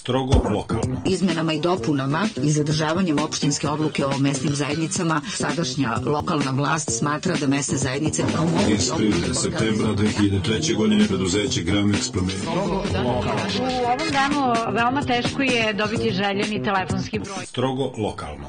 Strogo lokalno. Izmenama i dopunama i zadržavanjem opštinske odluke o mesnim zajednicama, sadašnja lokalna vlast smatra da mesne zajednice kao mogu... Iz 1. septembra 2003. godine preduzeće Gramex promenilo. U ovom danu veoma teško je dobiti željeni telefonski broj. Strogo lokalno.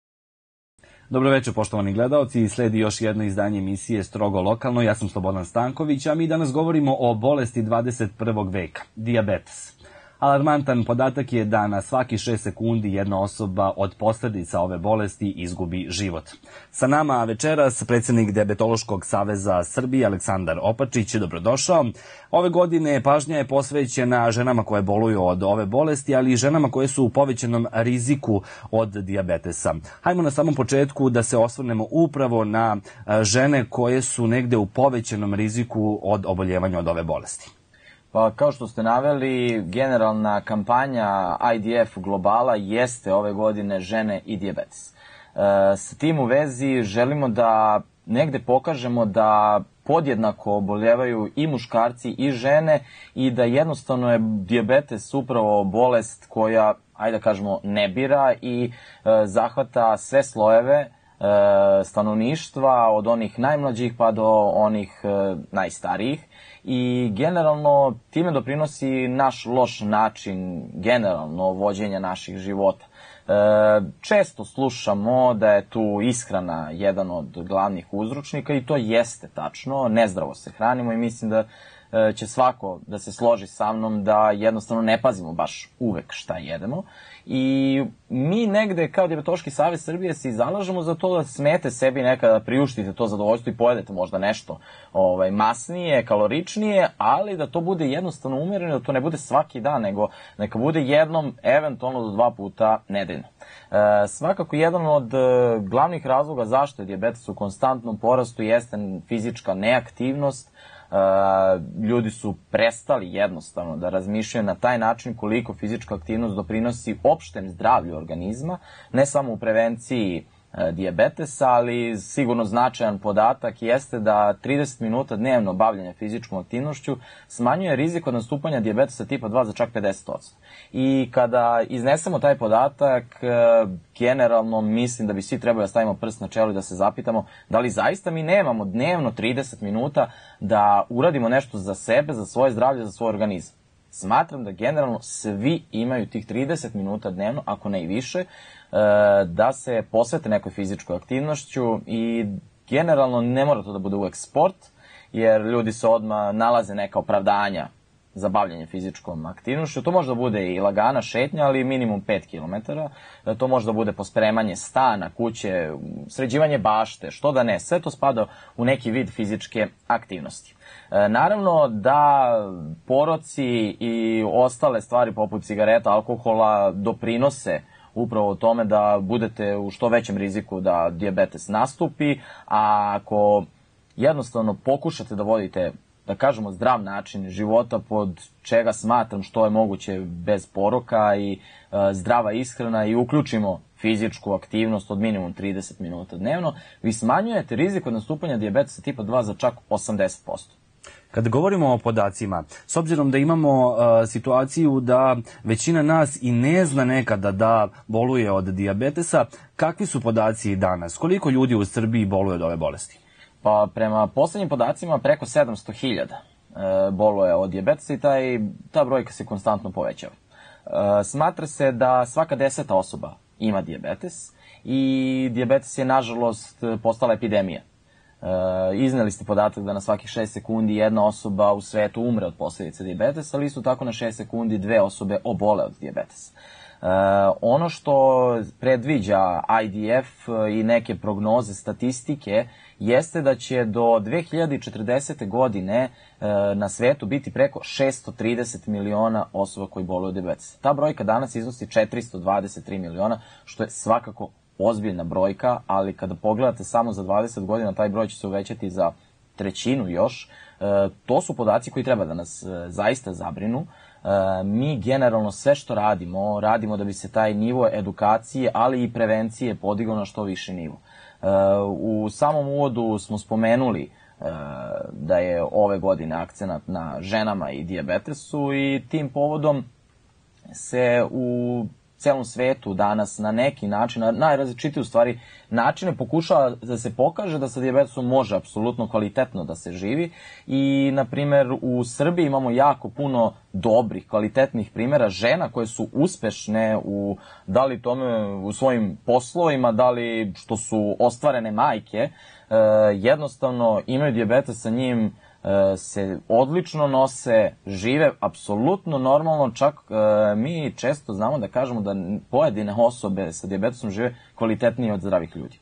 Dobro večer, poštovani gledaoci. Sledi još jedno izdanje emisije Strogo lokalno. Ja sam Slobodan Stanković, a mi danas govorimo o bolesti 21. veka, dijabetes. Alarmantan podatak je da na svaki 6 sekundi jedna osoba od posledica ove bolesti izgubi život. Sa nama večeras predsjednik Dijabetološkog saveza Srbije Aleksandar Opačić. Dobrodošao. Ove godine pažnja je posvećena ženama koje boluju od ove bolesti, ali i ženama koje su u povećanom riziku od dijabetesa. Hajmo na samom početku da se osvrnemo upravo na žene koje su negde u povećanom riziku od oboljevanja od ove bolesti. Pa kao što ste naveli, generalna kampanja IDF globala jeste ove godine žene i dijabetes. Sa tim u vezi želimo da negde pokažemo da podjednako oboljevaju i muškarci i žene i da jednostavno je dijabetes upravo bolest koja, ajde da kažemo, ne bira i zahvata sve slojeve stanovništva, od onih najmlađih pa do onih najstarijih. I generalno time doprinosi naš loš način generalno vođenja naših života. Često slušamo da je tu ishrana jedan od glavnih uzročnika i to jeste tačno, nezdravo se hranimo i mislim da će svako da se složi sa mnom da jednostavno ne pazimo baš uvek šta jedemo. I mi negde kao Dijabetološki savez Srbije se zalažemo za to da smete sebi nekada priuštite to zadovoljstvo i pojedete možda nešto masnije, kaloričnije, ali da to bude jednostavno umereno, da to ne bude svaki dan, nego neka bude jednom, eventualno do 2 puta nedeljno. Svakako jedan od glavnih razloga zašto je dijabetes u konstantnom porastu jeste fizička neaktivnost. Ljudi su prestali jednostavno da razmišljaju na taj način koliko fizička aktivnost doprinosi opštem zdravlju organizma, ne samo u prevenciji dijabetesa, ali sigurno značajan podatak jeste da 30 minuta dnevno bavljanja fizičkom aktivnošću smanjuje rizik od nastupanja dijabetesa tipa 2 za čak 50%. I kada iznesemo taj podatak, generalno mislim da bi svi trebali da stavimo prst na čelo i da se zapitamo da li zaista mi nemamo dnevno 30 minuta da uradimo nešto za sebe, za svoje zdravlje, za svoj organizam. Smatram da generalno svi imaju tih 30 minuta dnevno, ako ne i više, da se posvete nekoj fizičkoj aktivnošću i generalno ne mora to da bude uvek sport, jer ljudi se odmah nalaze neka opravdanja za bavljanje fizičkom aktivnošću. To može da bude i lagana šetnja, ali minimum 5 km. To može da bude pospremanje stana, kuće, sređivanje bašte, što da ne. Sve to spada u neki vid fizičke aktivnosti. Naravno da poroci i ostale stvari poput cigareta, alkohola doprinose upravo o tome da budete u što većem riziku da dijabetes nastupi, a ako jednostavno pokušate da vodite, da kažemo, zdrav način života, pod čega smatram što je moguće bez poroka i zdrava ishrana i uključimo fizičku aktivnost od minimum 30 minuta dnevno, vi smanjujete rizik od nastupanja dijabetesa tipa 2 za čak 80%. Kad govorimo o podacima, s obzirom da imamo situaciju da većina nas i ne zna nekada da boluje od dijabetesa, kakvi su podaci danas? Koliko ljudi u Srbiji boluje od ove bolesti? Pa prema poslednjim podacima preko 700.000 boluje od dijabetesa i ta brojka se konstantno povećava. Smatra se da svaka 10. osoba ima dijabetes i dijabetes je nažalost postala epidemija. Izneli ste podatak da na svakih 6 sekundi jedna osoba u svetu umre od posljedica dijabetesa, ali isto tako na 6 sekundi 2 osobe obole od dijabetesa. Ono što predviđa IDF i neke prognoze statistike jeste da će do 2040. godine na svetu biti preko 630 miliona osoba koji boluju od dijabetesa. Ta brojka danas iznosi 423 miliona, što je svakako ozbiljna brojka, ali kada pogledate samo za 20 godina, taj broj će se uvećati za 1/3 još. To su podaci koji treba da nas zaista zabrinu. Mi generalno sve što radimo da bi se taj nivo edukacije, ali i prevencije podigao na što viši nivo. U samom uvodu smo spomenuli da je ove godine akcenat na ženama i dijabetesu i tim povodom se u celom svetu danas na neki način, na najrazličitije u stvari načine pokušava da se pokaže da sa dijabetesom može apsolutno kvalitetno da se živi i, na primer, u Srbiji imamo jako puno dobrih, kvalitetnih primjera žena koje su uspešne da li tome u svojim poslovima, da li što su ostvarene majke, jednostavno imaju dijabetes, sa njim se odlično nose, žive apsolutno normalno, čak mi često znamo da kažemo da pojedine osobe sa dijabetesom žive kvalitetnije od zdravih ljudi.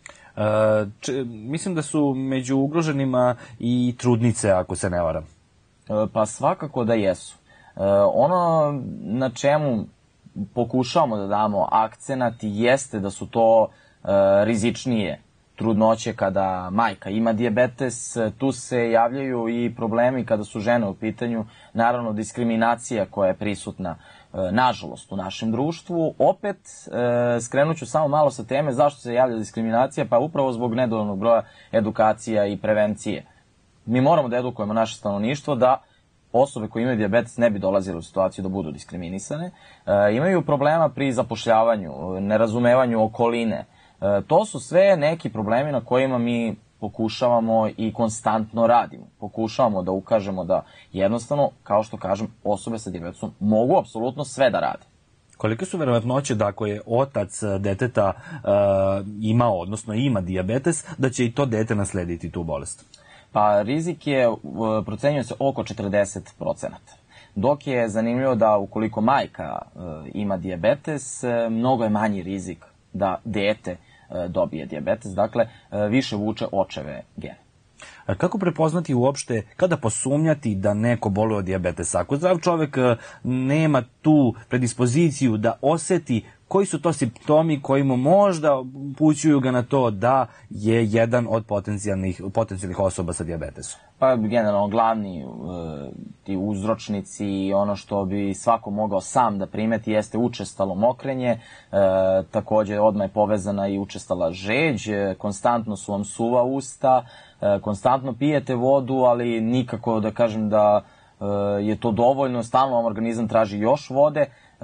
Mislim da su među ugroženima i trudnice, ako se ne varam. Pa svakako da jesu. Ono na čemu pokušavamo da damo akcenat jeste da su to rizičnije trudnoće kada majka ima dijabetes. Tu se javljaju i problemi kada su žene u pitanju, naravno diskriminacija koja je prisutna, nažalost, u našem društvu. Opet, skrenuću samo malo sa teme zašto se javlja diskriminacija, pa upravo zbog nedovoljnog broja edukacija i prevencije. Mi moramo da edukujemo naše stanovništvo da osobe koje imaju dijabetes ne bi dolazile u situaciju da budu diskriminisane. Imaju problema pri zapošljavanju, nerazumevanju okoline. To su sve neki problemi na kojima mi pokušavamo i konstantno radimo. Pokušavamo da ukažemo da jednostavno, kao što kažem, osobe sa dijabetesom mogu apsolutno sve da rade. Kolike su verovatnoće da ako je otac deteta imao, odnosno ima dijabetes, da će i to dete naslediti tu bolest? Pa rizik je, procenjuje se oko 40%. Dok je zanimljivo da ukoliko majka ima dijabetes, mnogo je manji rizik da dete dobije dijabetes, dakle više vuče očeve gene. Kako prepoznati uopšte, kada posumnjati da neko boluje od dijabetesa? Ako zdrav čovek nema tu predispoziciju da oseti koji su to simptomi koji mu možda upućuju ga na to da je jedan od potencijalnih osoba sa dijabetesom? Pa generalno glavni ti uzročnici i ono što bi svako mogao sam da primeti jeste učestalo mokrenje, takođe odmah je povezana i učestala žeđ, konstantno su vam suva usta, konstantno pijete vodu, ali nikako da kažem da je to dovoljno, stalno vam organizam traži još vode.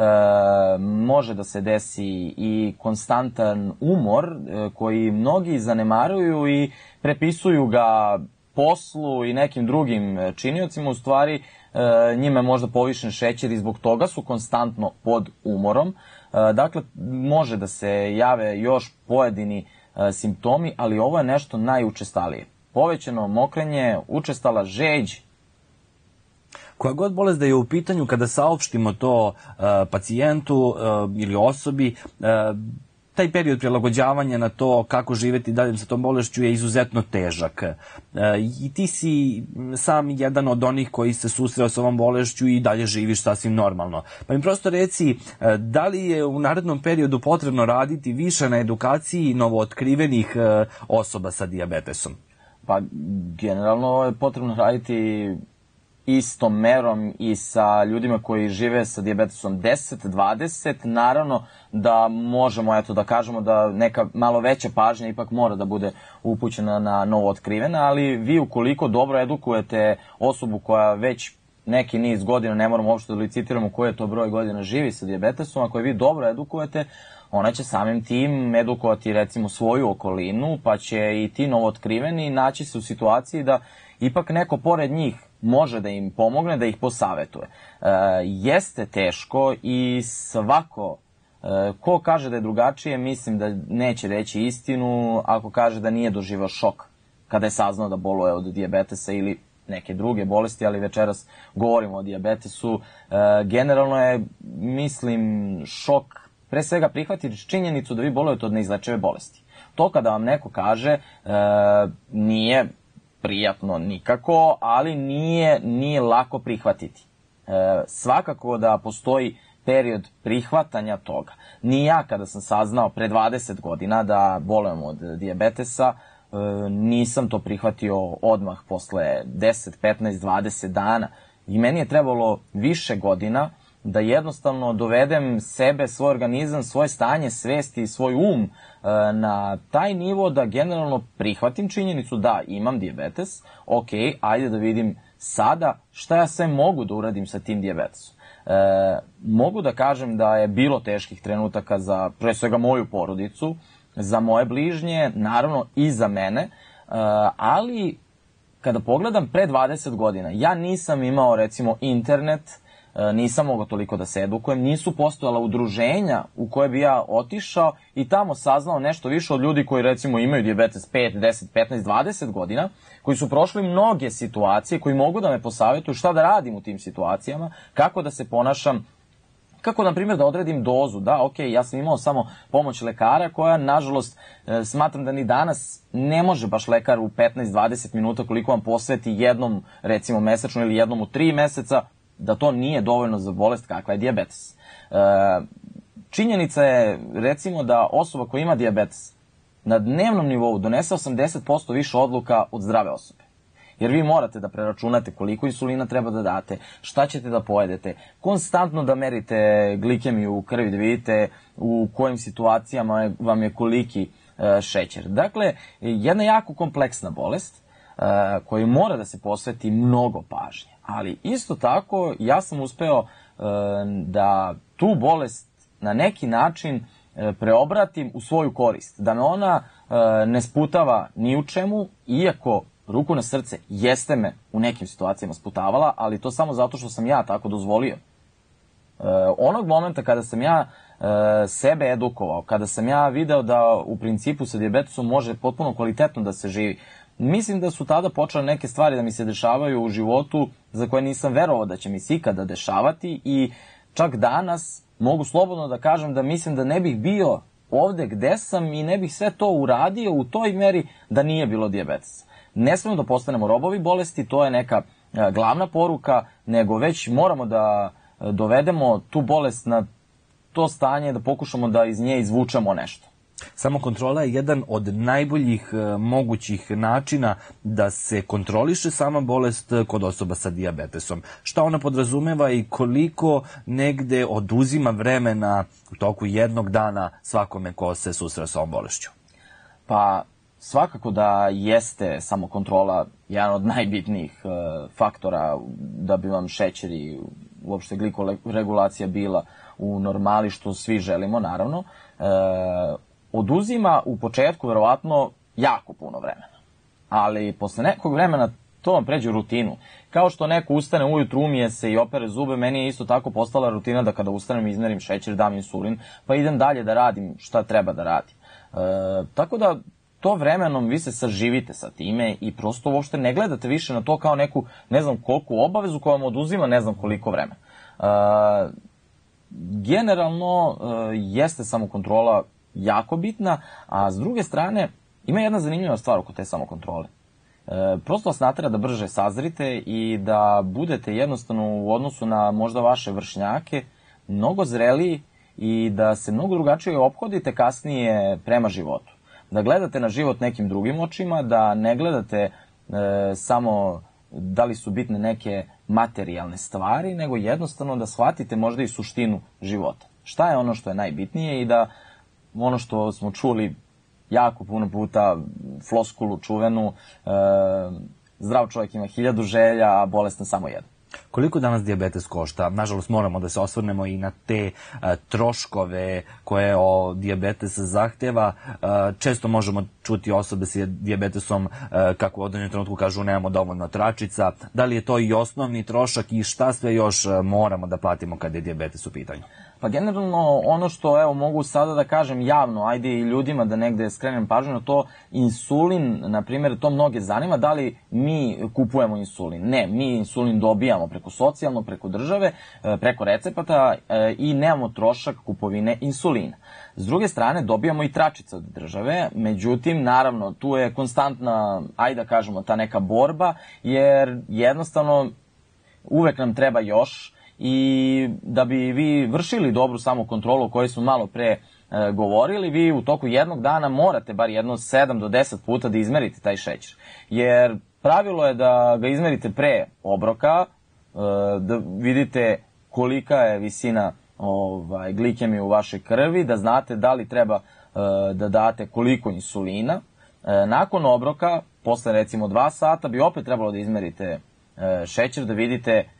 Može da se desi i konstantan umor koji mnogi zanemaruju i prepisuju ga poslu i nekim drugim činiocima. U stvari njima je možda povišen šećer i zbog toga su konstantno pod umorom. Dakle, može da se jave još pojedini simptomi, ali ovo je nešto najučestalije. Povećano mokrenje, učestala žeđ. Koja god bolest da je u pitanju, kada saopštimo to pacijentu ili osobi, taj period prilagođavanja na to kako živeti dalje sa tom bolešću je izuzetno težak. I ti si sam jedan od onih koji se susreo sa ovom bolešću i dalje živiš sasvim normalno. Pa mi prosto reci, da li je u narednom periodu potrebno raditi više na edukaciji novootkrivenih osoba sa dijabetesom? Pa generalno je potrebno raditi istom merom i sa ljudima koji žive sa dijabetesom 10, 20, naravno da možemo da kažemo da neka malo veća pažnja ipak mora da bude upućena na novootkrivena, ali vi ukoliko dobro edukujete osobu koja već neki niz godina, ne moramo uopšte da licitiramo koji je to broj godina živi sa dijabetesom, ako je vi dobro edukujete, ona će samim tim edukovati recimo svoju okolinu, pa će i ti novootkriveni naći se u situaciji da ipak neko pored njih može da im pomogne, da ih posavetuje. Jeste teško i svako ko kaže da je drugačije, mislim da neće reći istinu ako kaže da nije doživao šok kada je saznao da boluje od dijabetesa ili neke druge bolesti, ali večeras govorimo o dijabetesu. Generalno je, mislim, šok pre svega prihvatiti činjenicu da vi bolujete od neizlečive bolesti. To kada vam neko kaže nije prijatno nikako, ali nije lako prihvatiti. Svakako da postoji period prihvatanja toga. Ni ja kada sam saznao pre 20 godina da bolujem od dijabetesa, nisam to prihvatio odmah posle 10, 15, 20 dana. I meni je trebalo više godina da jednostavno dovedem sebe, svoj organizam, svoje stanje svesti i svoj um na taj nivo da generalno prihvatim činjenicu da imam dijabetes, ok, ajde da vidim sada šta ja sve mogu da uradim sa tim dijabetesom. Mogu da kažem da je bilo teških trenutaka za, pre svega, moju porodicu, za moje bližnje, naravno i za mene, ali kada pogledam pre 20 godina, ja nisam imao, recimo, internet, nisam mogao toliko da se edukujem, nisu postojala udruženja u koje bi ja otišao i tamo saznao nešto više od ljudi koji, recimo, imaju dijabetes 5, 10, 15, 20 godina, koji su prošli mnoge situacije, koji mogu da me posavjetuju šta da radim u tim situacijama, kako da se ponašam, kako, na primjer, da odredim dozu. Da, okej, ja sam imao samo pomoć lekara koja, nažalost, smatram da ni danas ne može baš lekar u 15-20 minuta koliko vam posveti jednom, recimo, mesečno ili jednom u 3 meseca, da to nije dovoljno za bolest kakva je dijabetes. Činjenica je, recimo, da osoba koja ima dijabetes na dnevnom nivou donese 80% više odluka od zdrave osobe. Jer vi morate da preračunate koliko insulina treba da date, šta ćete da pojedete, konstantno da merite glikemiju u krvi, da vidite u kojim situacijama vam je koliki šećer. Dakle, jedna jako kompleksna bolest koja mora da se posveti mnogo pažnje. Ali isto tako ja sam uspeo da tu bolest na neki način preobratim u svoju korist. Da me ona ne sputava ni u čemu, iako, ruku na srce, jeste me u nekim situacijama sputavala, ali to samo zato što sam ja tako dozvolio. Onog momenta kada sam ja sebe edukovao, kada sam ja video da u principu sa dijabetesom može potpuno kvalitetno da se živi, mislim da su tada počele neke stvari da mi se dešavaju u životu za koje nisam verovao da će mi se ikada dešavati i čak danas mogu slobodno da kažem da mislim da ne bih bio ovde gde sam i ne bih sve to uradio u toj meri da nije bilo dijabetesa. Ne smemo da postanemo robovi bolesti, to je neka glavna poruka, nego već moramo da dovedemo tu bolest na to stanje, da pokušamo da iz nje izvučemo nešto. Samokontrola je jedan od najboljih mogućih načina da se kontroliše sama bolest kod osoba sa dijabetesom. Šta ona podrazumeva i koliko negde oduzima vremena u toku jednog dana svakome ko se susreo sa ovom bolešću? Pa, svakako da jeste samokontrola jedan od najbitnijih faktora da bi vam šećer i uopšte glikoregulacija bila u normali, što svi želimo, naravno. Oduzima u početku verovatno jako puno vremena. Ali posle nekog vremena to vam pređe u rutinu. Kao što neko ustane ujutru, umije se i opere zube, meni je isto tako postala rutina da kada ustanem izmerim šećer, dam insulin, pa idem dalje da radim šta treba da radim. Tako da to vremenom vi se saživite sa time i prosto uopšte ne gledate više na to kao neku ne znam koliku obavezu koja vam oduzima ne znam koliko vremena. Generalno jeste samokontrola jako bitna, a s druge strane ima jedna zanimljiva stvar oko te samokontrole. Prosto vas natera da brže sazrite i da budete jednostavno u odnosu na možda vaše vršnjake mnogo zreliji i da se mnogo drugačije ophodite kasnije prema životu. Da gledate na život nekim drugim očima, da ne gledate samo da li su bitne neke materijalne stvari, nego jednostavno da shvatite možda i suštinu života. Šta je ono što je najbitnije i da ono što smo čuli jako puno puta, floskulu čuvenu, zdrav čovjek ima 1000 želja, a bolestan samo jedan. Koliko danas dijabetes košta? Nažalost, moramo da se osvrnemo i na te troškove koje dijabetes zahteva. Često možemo čuti osobe sa dijabetesom kako u određenom trenutku kažu nemamo dovoljno tračica. Da li je to i osnovni trošak i šta sve još moramo da platimo kada je dijabetes u pitanju? Pa generalno ono što evo mogu sada da kažem javno, ajde i ljudima da negde skrenem pažnju na to, insulin, na primjer, to mnoge zanima, da li mi kupujemo insulin. Ne, mi insulin dobijamo preko socijalno, preko države, preko recepata i nemamo trošak kupovine insulina. S druge strane, dobijamo i tračice od države, međutim, naravno, tu je konstantna, ajde da kažemo, ta neka borba, jer jednostavno uvek nam treba još, i da bi vi vršili dobru samokontrolu o kojoj smo malo pre govorili, vi u toku jednog dana morate bar jedno 7 do 10 puta da izmerite taj šećer. Jer pravilo je da ga izmerite pre obroka, da vidite kolika je visina glikemije u vašoj krvi, da znate da li treba da date koliko insulina. Nakon obroka, posle recimo 2 sata, bi opet trebalo da izmerite šećer, da vidite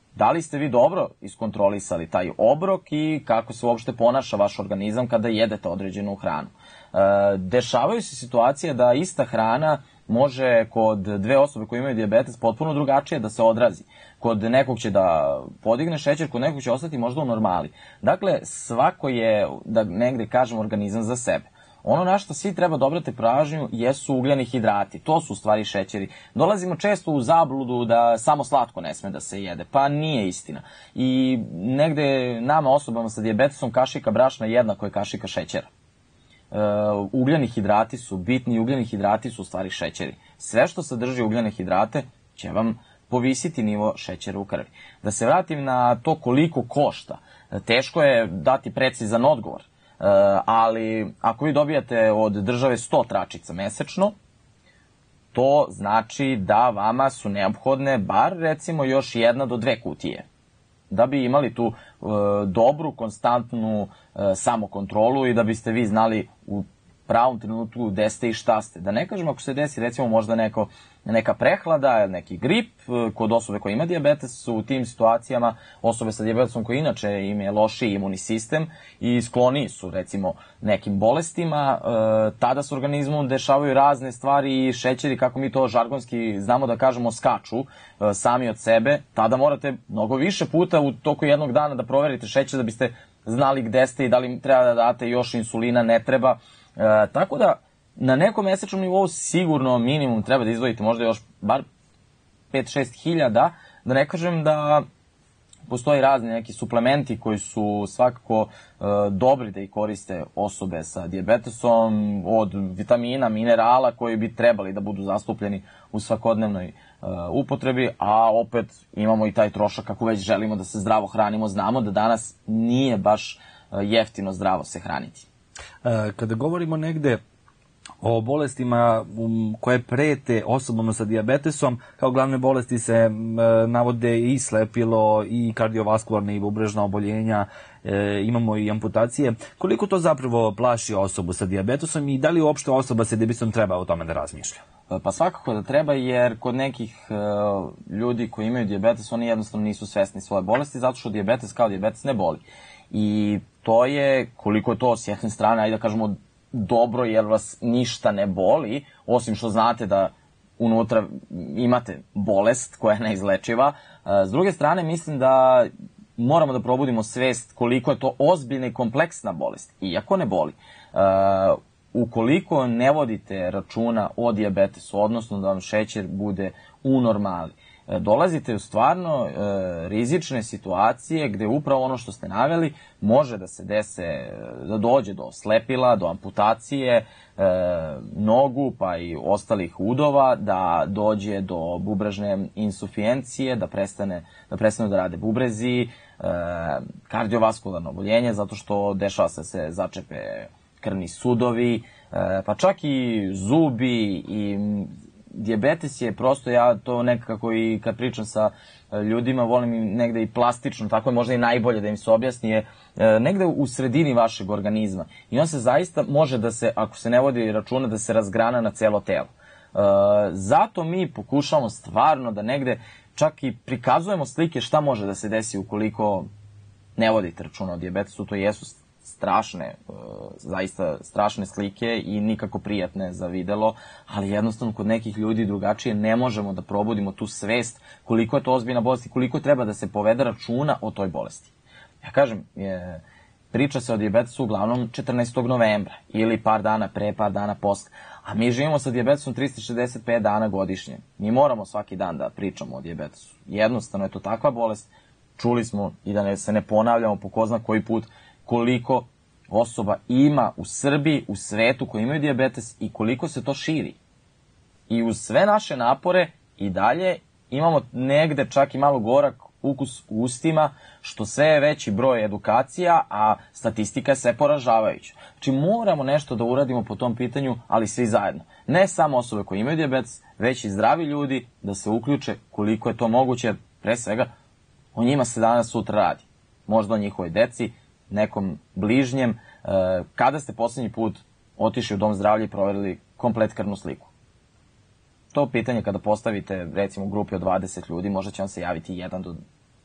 da li ste vi dobro iskontrolisali taj obrok i kako se uopšte ponaša vaš organizam kada jedete određenu hranu. Dešavaju se situacije da ista hrana može kod dve osobe koje imaju dijabetes potpuno drugačije da se odrazi. Kod nekog će da podigne šećer, kod nekog će ostati možda u normali. Dakle, svako je, da negde kažem, organizam za sebe. Ono na što svi treba da obrate pažnju jesu ugljeni hidrati. To su u stvari šećeri. Dolazimo često u zabludu da samo slatko ne sme da se jede. Pa nije istina. I negde nama osobama sa dijabetesom kašika brašna jednako je kašika šećera. Ugljeni hidrati su bitni i ugljeni hidrati su u stvari šećeri. Sve što sadrži ugljene hidrate će vam povisiti nivo šećera u krvi. Da se vratim na to koliko košta. Teško je dati precizan odgovor. Ali ako vi dobijate od države 100 tračica mesečno, to znači da vama su neophodne bar recimo još 1 do 2 kutije. Da bi imali tu dobru, konstantnu samokontrolu i da biste vi znali u pravom trenutku gde ste i šta ste. Da ne kažem ako se desi recimo možda neka prehlada, neki grip kod osobe koja ima dijabetes, u tim situacijama osobe sa dijabetesom koji inače im je lošiji imunni sistem i skloniji su recimo nekim bolestima, tada s organizmom dešavaju razne stvari i šećeri, kako mi to žargonski znamo da kažemo, skaču sami od sebe. Tada morate mnogo više puta u toku jednog dana da proverite šećer da biste znali gde ste i da li treba da date još insulina, ne treba. Tako da na nekom mesečnom nivou sigurno minimum treba da izdvojite možda još bar 5-6 hiljada, da ne kažem da postoji razni neki suplementi koji su svakako dobri da ih koriste osobe sa dijabetesom, od vitamina, minerala koji bi trebali da budu zastupljeni u svakodnevnoj upotrebi, a opet imamo i taj trošak ako već želimo da se zdravo hranimo. Znamo da danas nije baš jeftino zdravo se hraniti. Kada govorimo negde o bolestima koje prete osobama sa dijabetesom, kao glavne bolesti se navode i slepilo, i kardiovaskularne i bubrežna oboljenja, imamo i amputacije. Koliko to zapravo plaši osobu sa dijabetesom i da li uopšte osoba sa dijabetesom treba o tome da razmišlja? Pa svakako da treba, jer kod nekih ljudi koji imaju dijabetes, oni jednostavno nisu svesni svoje bolesti, zato što dijabetes kao dijabetes ne boli. I to je, koliko je to s jedne strane, ajde da kažemo, dobro, jer vas ništa ne boli, osim što znate da unutra imate bolest koja je neizlečiva. S druge strane, mislim da moramo da probudimo svest koliko je to ozbiljna i kompleksna bolest, iako ne boli. Ukoliko ne vodite računa o dijabetesu, odnosno da vam šećer bude u normali, dolazite u stvarno rizične situacije gde upravo ono što ste naveli može da se dese, da dođe do slepila, do amputacije nogu pa i ostalih udova, da dođe do bubrežne insufijencije, da prestanu da rade bubrezi, kardiovaskularno oboljenje, zato što dešava se začepe krvni sudovi, pa čak i zubi i dijabetes je prosto, ja to nekako i kad pričam sa ljudima, volim im negde i plastično, tako je možda i najbolje da im se objasni, je negde u sredini vašeg organizma. I on se zaista može da se, ako se ne vodi računa, da se razgrana na celo telo. Zato mi pokušamo stvarno da negde čak i prikazujemo slike šta može da se desi ukoliko ne vodite računa o dijabetesu. To jesu strašne, zaista strašne slike i nikako prijatne za videlo, ali jednostavno kod nekih ljudi drugačije ne možemo da probudimo tu svest koliko je to ozbiljna bolest i koliko treba da se povede računa o toj bolesti. Ja kažem, priča se o dijabetesu uglavnom 14. novembra ili par dana pre, par dana posle, a mi živimo sa dijabetesom 365 dana godišnje. Mi moramo svaki dan da pričamo o dijabetesu. Jednostavno je to takva bolest, čuli smo i da se ne ponavljamo po ko zna koji put, koliko osoba ima u Srbiji, u svetu koji imaju dijabetes i koliko se to širi. I uz sve naše napore i dalje imamo negde čak i malo gorak ukus u ustima, što sve je veći broj edukacija, a statistika je sve poražavajuća. Znači moramo nešto da uradimo po tom pitanju, ali svi zajedno. Ne samo osobe koje imaju dijabetes, već i zdravi ljudi da se uključe koliko je to moguće, jer pre svega o njima se danas sutra radi. Možda o njihovoj deci, nekom bližnjem. Kada ste poslednji put otišli u dom zdravlja i proverili komplet krvnu sliku? To pitanje kada postavite recimo u grupi od 20 ljudi, možda će vam se javiti 1 do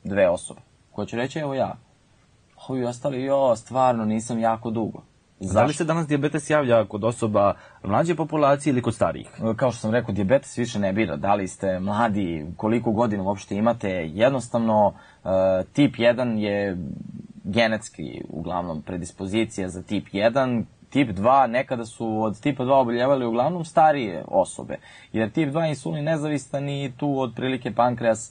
2 osobe koje će reći, evo ja, ovi ostali, stvarno nisam jako dugo. Da li se danas dijabetes javlja kod osoba mlađe populacije ili kod starijih? Kao što sam rekao, dijabetes više ne bira. Da li ste mladi, koliko godina uopšte imate, jednostavno tip 1 je genetski uglavnom predispozicija za tip 1, tip 2, nekada su od tipa 2 oboljevali uglavnom starije osobe, jer tip 2 insulin nezavistan i tu otprilike pankreas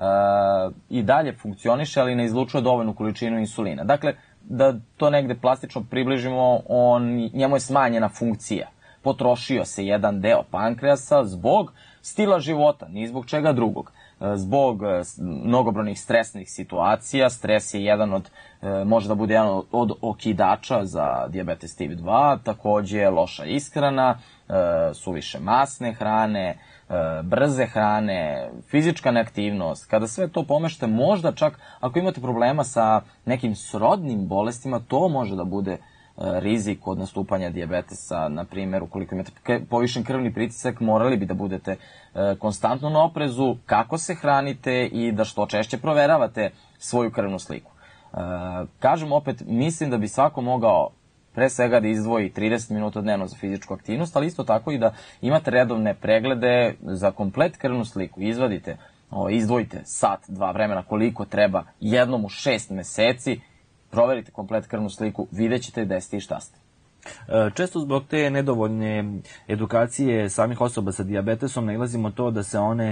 i dalje funkcioniše, ali ne izlučuje dovoljnu količinu insulina. Dakle, da to negde plastično približimo, njemu je smanjena funkcija. Potrošio se jedan deo pankreasa zbog stila života, ni zbog čega drugog. Zbog mnogobrojnih stresnih situacija, stres je jedan od, može da bude jedan od okidača za dijabetes tip 2, takođe loša ishrana, suviše masne hrane, brze hrane, fizička neaktivnost. Kada sve to pomešte, možda čak ako imate problema sa nekim srodnim bolestima, to može da bude rizik od nastupanja dijabetesa. Na primjer, ukoliko imate povišen krvni pritisak, morali bi da budete konstantno na oprezu kako se hranite i da što češće proveravate svoju krvnu sliku. Kažem opet, mislim da bi svako mogao pre svega da izdvoji 30 minuta dnevno za fizičku aktivnost, ali isto tako i da imate redovne preglede za komplet krvnu sliku. Izdvojite sat, 2 vremena koliko treba jednom u 6 meseci, proverite komplet krvnu sliku, vidjet ćete gde ste i šta ste. Često zbog te nedovoljne edukacije samih osoba sa dijabetesom nailazimo to da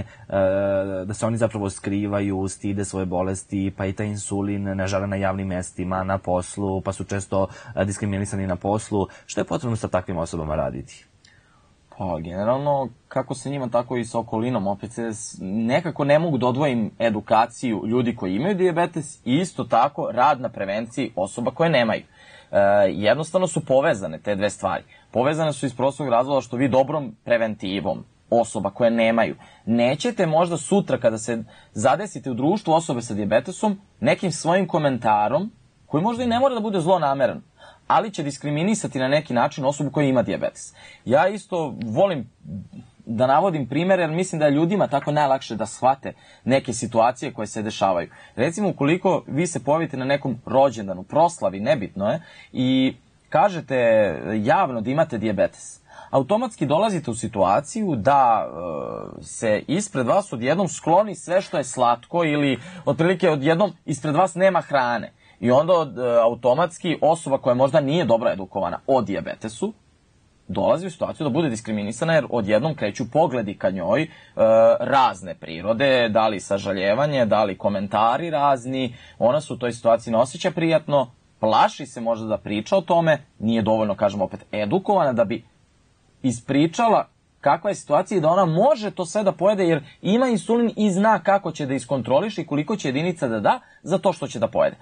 se oni zapravo skrivaju, stide svoje bolesti, pa i taj insulin ne žele na javnim mestima, na poslu, pa su često diskriminisani na poslu. Što je potrebno sa takvim osobama raditi? Pa, generalno, kako sa njima, tako i sa okolinom. Opet nekako ne mogu da odvojim edukaciju ljudi koji imaju dijabetes i isto tako rad na prevenciji osoba koje nemaju. Jednostavno su povezane te dve stvari. Povezane su iz prostog razloga što vi dobrom preventivom osoba koje nemaju nećete možda sutra kada se zadesite u društvu osobe sa dijabetesom nekim svojim komentarom, koji možda i ne mora da bude zlonameran, ali će diskriminisati na neki način osobu koja ima dijabetes. Ja isto volim da navodim primjer, jer mislim da je ljudima tako najlakše da shvate neke situacije koje se dešavaju. Recimo, ukoliko vi se pojavite na nekom rođendanu, proslavi, nebitno je, i kažete javno da imate dijabetes, automatski dolazite u situaciju da se ispred vas odjednom skloni sve što je slatko ili otprilike odjednom ispred vas nema hrane. I onda automatski osoba koja možda nije dobro edukovana o dijabetesu dolazi u situaciju da bude diskriminisana, jer odjednom kreću pogledi ka njoj razne prirode, da li sažaljevanje, da li komentari razni, ona se u toj situaciji ne osjeća prijatno, plaši se možda da priča o tome, nije dovoljno, kažem opet, edukovana da bi ispričala kakva je situacija i da ona može to sve da pojede, jer ima insulin i zna kako će da iskontroliše i koliko će jedinica da da za to što će da pojede.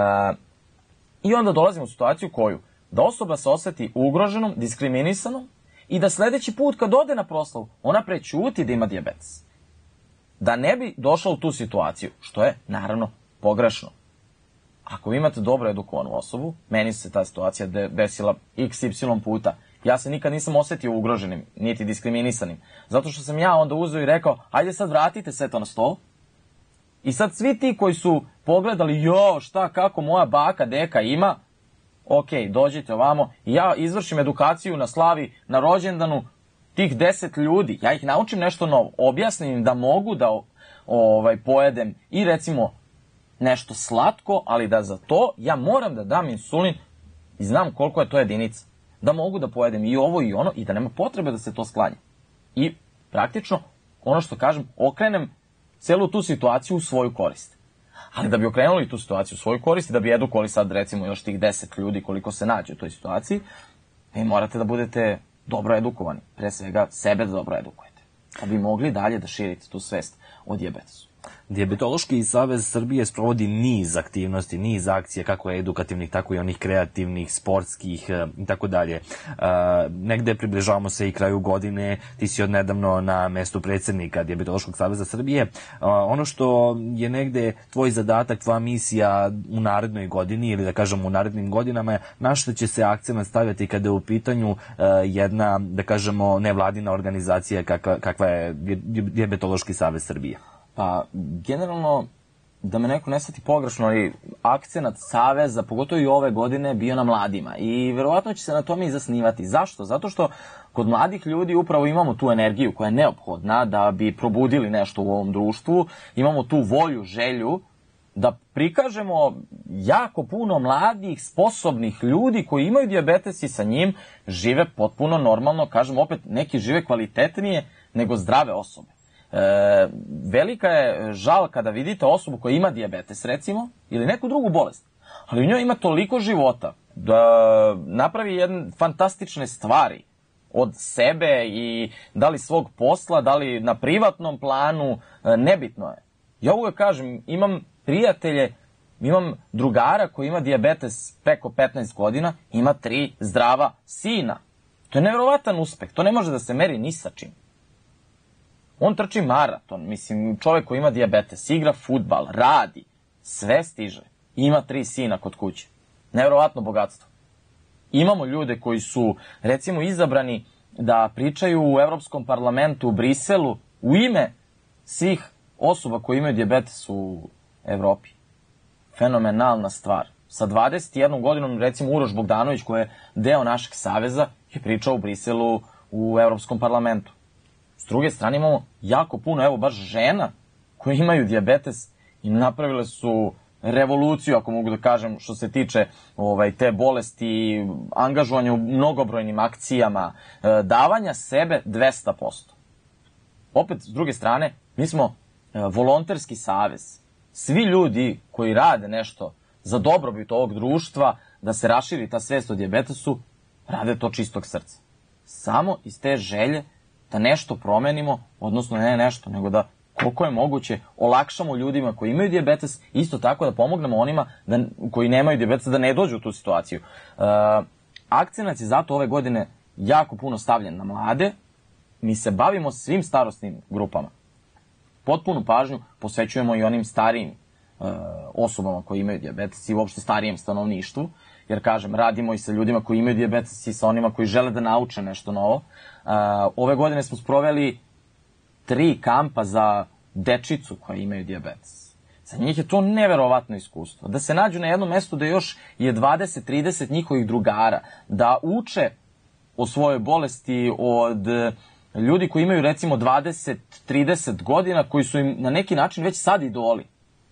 I onda dolazimo u situaciju koju da osoba se oseti ugroženom, diskriminisanom i da sledeći put kad ode na proslavu, ona prećuti da ima dijabetes. Da ne bi došla u tu situaciju, što je naravno pogrešno. Ako vi imate dobro edukovanu osobu, meni se ta situacija desila XY puta, ja se nikad nisam osetio ugroženim, niti diskriminisanim. Zato što sam ja onda uzeo i rekao, ajde sad vratite sve to na stol. I sad svi ti koji su pogledali, šta, kako moja baka, deka ima, ok, dođite ovamo, i ja izvršim edukaciju na slavi, na rođendanu tih 10 ljudi, ja ih naučim nešto novo, objasnim im da mogu da pojedem i recimo nešto slatko, ali da za to ja moram da dam insulin i znam koliko je to jedinica. Da mogu da pojedem i ovo i ono i da nema potrebe da se to sklanja. I praktično, ono što kažem, okrenem celu tu situaciju u svoju korist. Ali da bi okrenuli tu situaciju u svoju korist i da bi edukovali sad recimo još tih 10 ljudi koliko se nađe u toj situaciji, vi morate da budete dobro edukovani. Pre svega sebe da dobro edukujete. Da bi mogli dalje da širite tu svest o dijabetesu. Dijabetološki savez Srbije sprovodi niz aktivnosti, niz akcija, kako edukativnih, tako i onih kreativnih, sportskih i tako dalje. Negde približavamo se i kraju godine, ti si odnedavno na mestu predsednika Dijabetološkog saveza Srbije. Ono što je negde tvoj zadatak, tvoja misija u narednoj godini ili da kažemo u narednim godinama, na što će se akcent stavljati kada je u pitanju jedna, da kažemo, nevladina organizacija kakva je Dijabetološki savez Srbije? Pa, generalno, da me neko ne shvati pogrešno, ali akcenat Saveza, pogotovo i ove godine, bio na mladima. I verovatno će se na tome i zasnivati. Zašto? Zato što kod mladih ljudi upravo imamo tu energiju koja je neophodna da bi probudili nešto u ovom društvu. Imamo tu volju, želju da prikažemo jako puno mladih, sposobnih ljudi koji imaju dijabetes i sa njim žive potpuno normalno. Kažem opet, neki žive kvalitetnije nego zdrave osobe. Velika je žal kada vidite osobu koja ima dijabetes, recimo, ili neku drugu bolest, ali u njoj ima toliko života da napravi jedne fantastične stvari od sebe i da li svog posla, da li na privatnom planu, nebitno je. Ja uvek kažem, imam prijatelje, imam drugara koji ima dijabetes preko 15 godina, ima 3 zdrava sina. To je nevjerovatan uspeh, to ne može da se meri ni sa čim. On trči maraton, mislim, čovjek koji ima dijabetes, igra fudbal, radi, sve stiže. Ima 3 sina kod kuće. Nevjerovatno bogatstvo. Imamo ljude koji su, recimo, izabrani da pričaju u Evropskom parlamentu u Briselu u ime svih osoba koji imaju dijabetes u Evropi. Fenomenalna stvar. Sa 21 godinom, recimo, Uroš Bogdanović, koji je deo našeg saveza, je pričao u Briselu u Evropskom parlamentu. S druge strane imamo jako puno, evo baš žena koje imaju dijabetes i napravile su revoluciju, ako mogu da kažem, što se tiče te bolesti, angažovanja u mnogobrojnim akcijama, davanja sebe 200%. Opet, s druge strane, mi smo volonterski savez. Svi ljudi koji rade nešto za dobrobit ovog društva, da se raširi ta svest o dijabetesu, rade to čistog srca. Samo iz te želje da nešto promenimo, odnosno ne nešto, nego da koliko je moguće olakšamo ljudima koji imaju dijabetes, isto tako da pomognemo onima koji nemaju dijabetes da ne dođu u tu situaciju. Akcenat je zato ove godine jako puno stavljen na mlade. Mi se bavimo svim starosnim grupama. Potpunu pažnju posvećujemo i onim starijim osobama koji imaju dijabetes i uopšte starijem stanovništvu, jer kažem, radimo i sa ljudima koji imaju dijabetes i sa onima koji žele da nauče nešto novo. Ove godine smo sproveli 3 kampa za dečicu koja imaju dijabetes. Za njih je to neverovatno iskustvo. Da se nađu na jednom mestu da još je 20-30 njihovih drugara, da uče o svojoj bolesti od ljudi koji imaju recimo 20-30 godina, koji su im na neki način već sad idoli.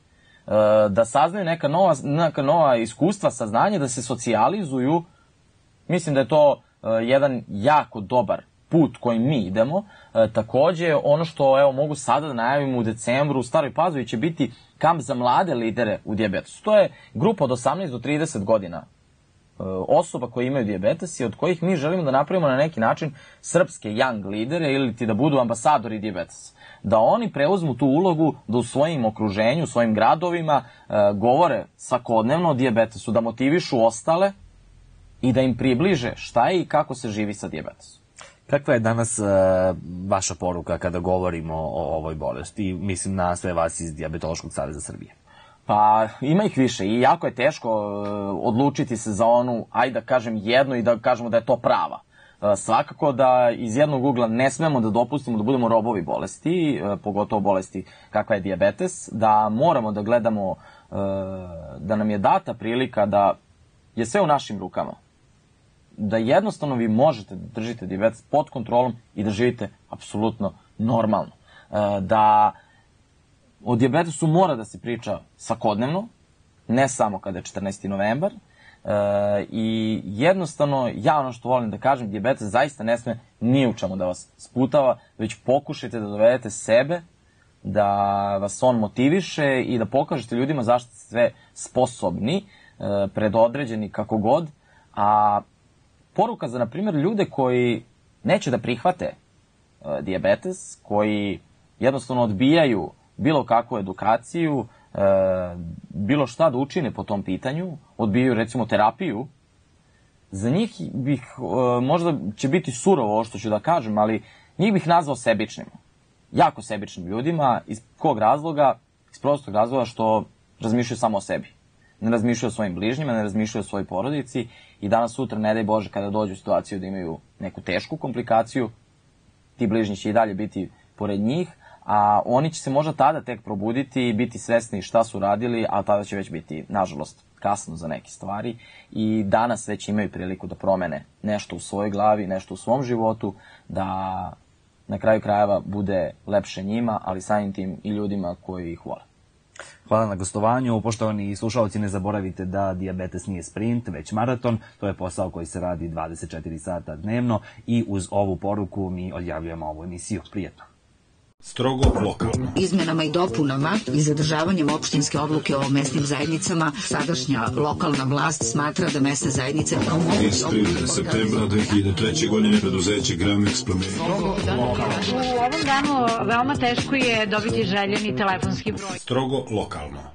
Da saznaju neka nova iskustva, saznanje, da se socijalizuju. Mislim da je to jedan jako dobar put kojim mi idemo. Takođe, ono što evo mogu sada da najavim u decembru, u Staroj Pazovi će biti kamp za mlade lidere u dijabetesu. To je grupa od 18 do 30 godina osoba koje imaju dijabetes i od kojih mi želimo da napravimo na neki način srpske young lidere ili ti da budu ambasadori dijabetesa. Da oni preuzmu tu ulogu da u svojim okruženju, u svojim gradovima govore svakodnevno o dijabetesu, da motivišu ostale i da im približe šta je i kako se živi sa dijabetesom. Kakva je danas vaša poruka kada govorimo o ovoj bolesti? Mislim na sve vas iz Dijabetološkog saveza Srbije. Pa ima ih više i jako je teško odlučiti se za onu, ajde da kažem jednu i da kažemo da je to prava. Svakako da iz jednog ugla ne smemo da dopustimo da budemo robovi bolesti, pogotovo bolesti kakva je dijabetes, da moramo da gledamo da nam je data prilika da je sve u našim rukama. Da jednostavno vi možete da držite dijabetes pod kontrolom i da živite apsolutno normalno. Da o dijabetesu mora da se priča svakodnevno, ne samo kada je 14. novembar. I jednostavno, ja ono što volim da kažem, dijabetes zaista ne sme ni u čemu da vas sputava, već pokušajte da dovedete sebe, da vas on motiviše i da pokažete ljudima zašto ste sve sposobni, predodređeni kako god. A poruka za, na primjer, ljude koji neće da prihvate dijabetes, koji jednostavno odbijaju bilo kakvu edukaciju, bilo šta da učine po tom pitanju, odbijaju recimo terapiju, za njih bih, možda će biti surovo ovo što ću da kažem, ali njih bih nazvao sebičnim. Jako sebičnim ljudima. Iz kog razloga? Iz prostog razloga što razmišljaju samo o sebi. Ne razmišljaju o svojim bližnjima, ne razmišljaju o svojoj porodici i danas sutra, ne daj Bože, kada dođu u situaciju da imaju neku tešku komplikaciju, ti bližnji će i dalje biti pored njih, a oni će se možda tada tek probuditi i biti svesni šta su radili, a tada će već biti, nažalost, kasno za neke stvari i danas već imaju priliku da promene nešto u svojoj glavi, nešto u svom životu, da na kraju krajeva bude lepše njima, ali samim tim i ljudima koji ih vole. Hvala na gostovanju. Poštovani slušalci, ne zaboravite da dijabetes nije sprint, već maraton. To je posao koji se radi 24 sata dnevno i uz ovu poruku mi odjavljujemo ovu emisiju. Prijetno. Strogo lokalno. Izmenama i dopunama i zadržavanjem opštinske odluke o mesnim zajednicama, sadašnja lokalna vlast smatra da mesne zajednice Iz 3. septembra 2003. godine preduzeće Gramex promenilo. U ovom danu veoma teško je dobiti željeni telefonski broj. Strogo lokalno.